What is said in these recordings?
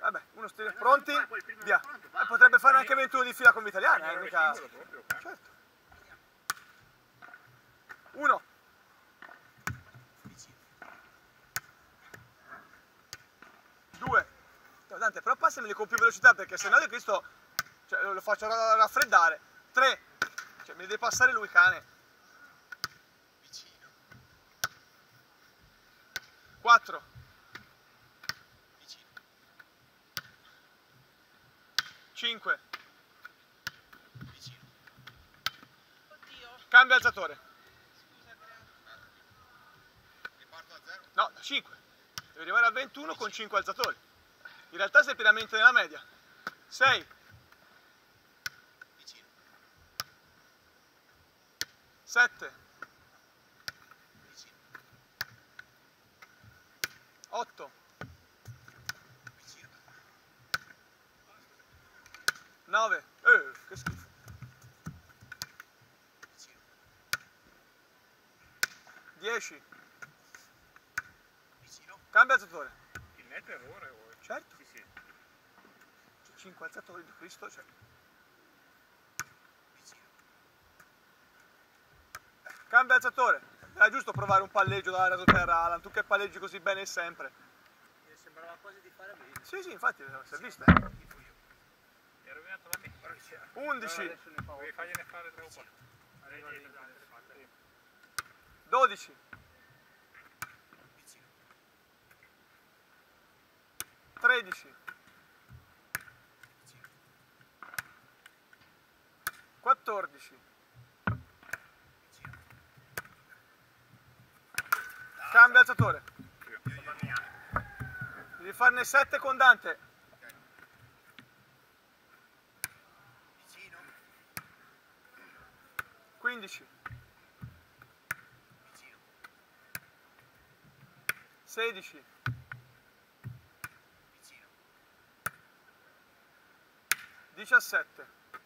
Vabbè, uno stile. Pronti? Via. Potrebbe fare anche 21 di fila come italiana, mica... Certo. 1. 2. Dante, però passameli con più velocità perché sennò di questo lo faccio raffreddare. 3. Cioè, mi deve passare lui, cane. 4. 5. Cambia alzatore. Riparto da 0? No, da 5. Devi arrivare a 21 con 5 alzatori. In realtà sei pienamente nella media. 6. 7. 8. 9. Che schifo. 10. Cambia alzatore. Il netto errore? Certo. Sì, sì. 5 alzatori di Cristo, cioè. Cambia alzatore. Era giusto provare un palleggio dalla rasoterra, Alan, tu che palleggi così bene sempre. Mi sembrava quasi di fare bene. Sì, sì, infatti, si è vista. Mi ha rovinato la mia. 11. Devi fargliene fare 3 o 4. 12. 13. 14. Cambia alzatore. Devi farne 7 con Dante. 15. 16. 17.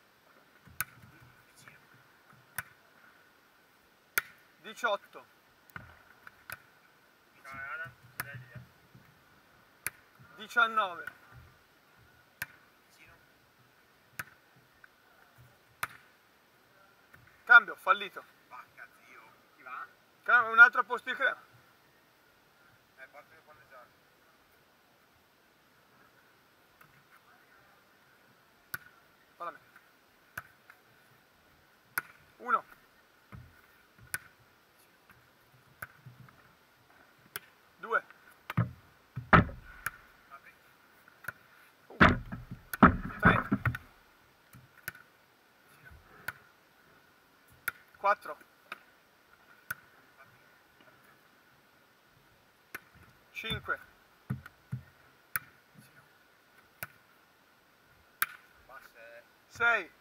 18. 19. 'Cambio, fallito. Vacca, zio. Chi va? Cambio, un altro posto di crema. Parto io a palleggiare. Falla a me. 1. 2. 3. 4. 5. 6.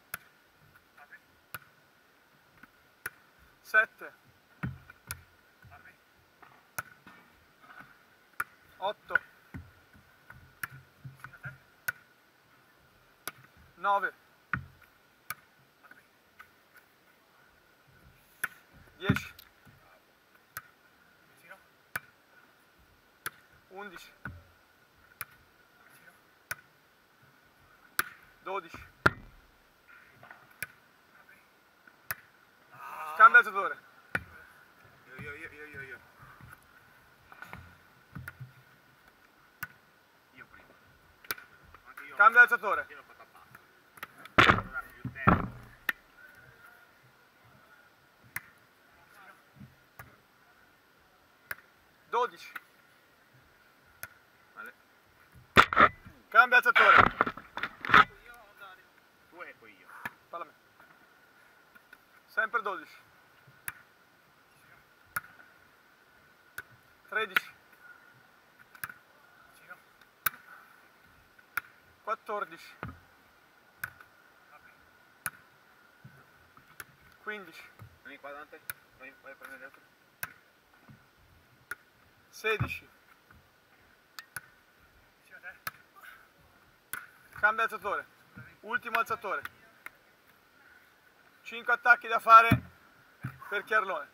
7. 8. 9. 10. 11. 12. Cambia alzatore. Io prima. Anche io. Cambia alzatore. Io l'ho fatto a basso. Devo darmi più tempo. 12. Vale. Cambia alzatore. Tu e poi io. Falla a me. Sempre 12. 13. 14. 15. Vieni qua Dante. Vai a prendere gli altri. 16. Cambia alzatore. Ultimo alzatore. 5 attacchi da fare per Chiarlone.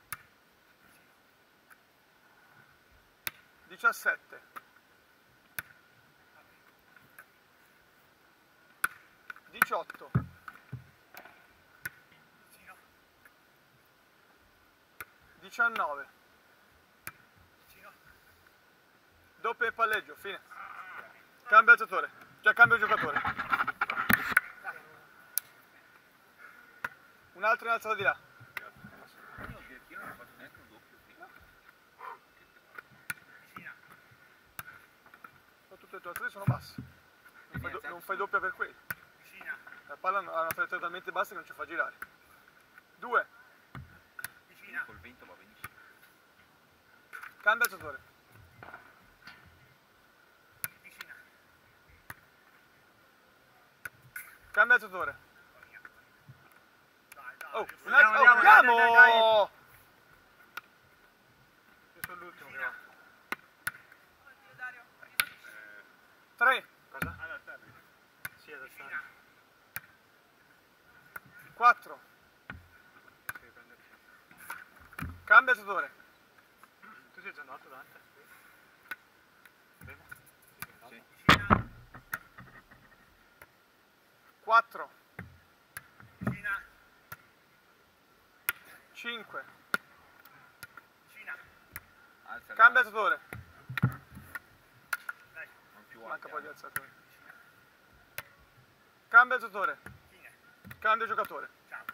17. 18. 19. Doppio e palleggio, fine. Cambio alzatore, cioè cambio giocatore. Un altro in alzata di là. Io il ghiacchino non ho fatto neanche un doppio prima. Ma tutte le tue alzate sono basse. Non fai doppia per quelli. La palla ha una traiettoria talmente bassa che non ci fa girare. 2. Col vento va benissimo. Cambio alzatore. Cambia alzatore. Oh, andiamo! Io sono l'ultimo che va. 3. Cosa? Sì, ad alzare. 4. Devi prenderci. Cambia alzatore. Tu sei già andato, Dante? Primo? Sì. 4. 5. Alza Cambia alzatore. non più Manca alta. poi di alzatore. Cambia alzatore. Cambio giocatore.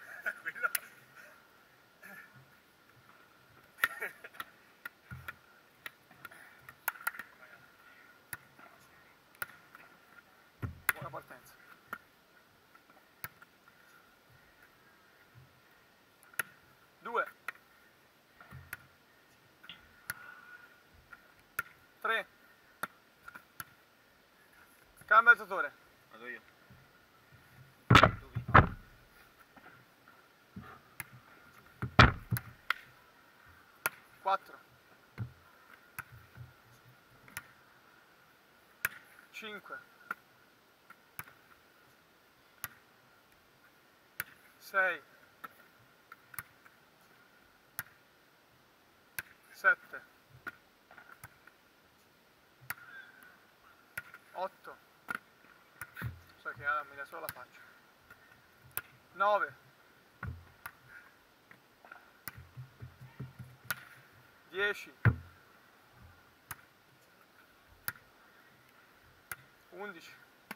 Buona partenza. 2. 3. Cambia alzatore. Vado io. 4. 5. 6. 7. 8. So che mi dà solo la faccia. 9. 10. 11.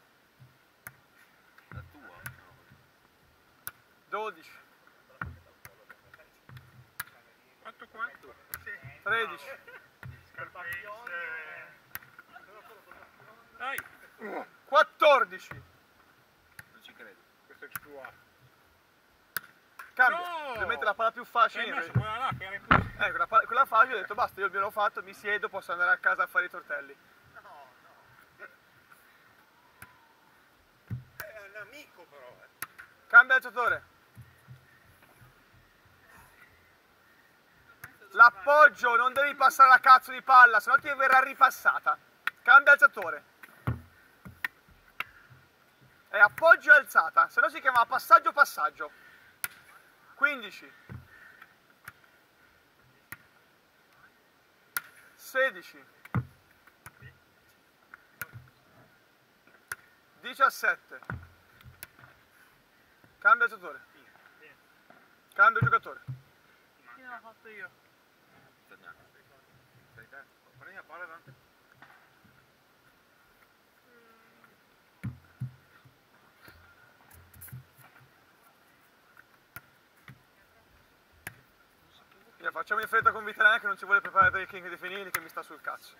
La tua? 12. Quanto? 13. Dai! 14. Non ci credo. Questo è exploit. Cambia. No! Devo mettere la palla più facile. Hai messo quella là che era in più. Quella facile, ho detto basta, io il mio l'ho fatto, mi siedo, posso andare a casa a fare i tortelli. È un amico però. Cambia alzatore. L'appoggio, non devi passare la cazzo di palla, sennò ti verrà ripassata. Cambia alzatore. È appoggio e alzata, sennò si chiama passaggio. 15. 16. 17. Cambia alzatore. Cambio giocatore. Chi l'ho fatto io? Torniamo. Stai te? Prendi la palla Dante. Facciamo in fretta con Viterana che non ci vuole preparare per il King dei Fenili che mi sta sul cazzo.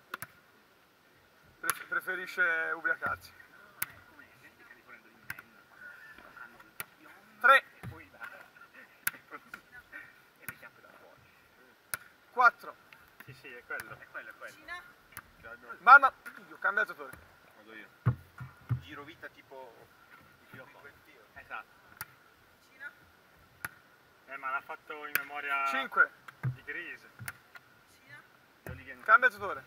Preferisce ubriacarsi. 3. 4. Sì, è quello. Mamma, io cambio alzatore. Vado io. Giro vita tipo Esatto. Ma l'ha fatto in memoria 5. di Grise. Cambia alzatore.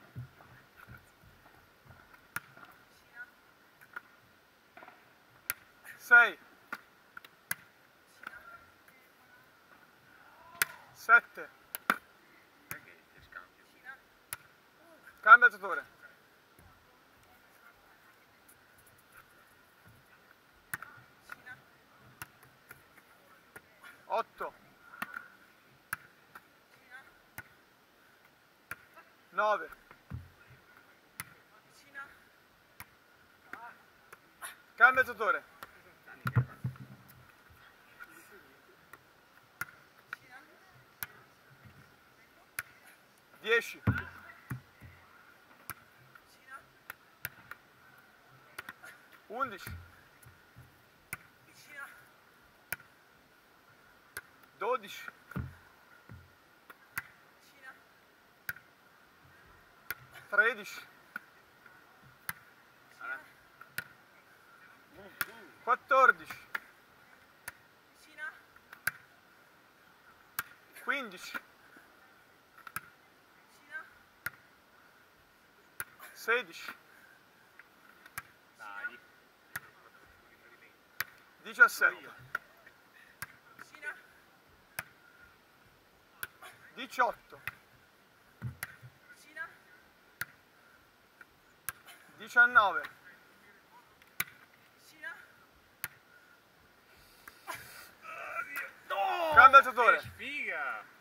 6. 7. Perché ti scambio? Cambia alzatore. 9, Vicina. cambia il tutore, Vicina. 10, Vicina. 11, Vicina. 12, Vicina. 13, 14, Vicina. 15, Vicina. 16, Dai. 17, Vicina. 18, Vicina. 19, Vicina. cambia il tutore, Figa!